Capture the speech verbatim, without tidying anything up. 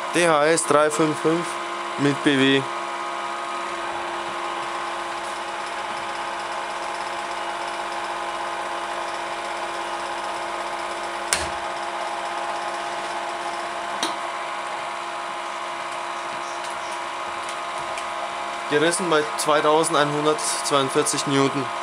D H S drei fünf fünf mit B W. Gerissen bei zweitausendeinhundertzweiundvierzig Newton.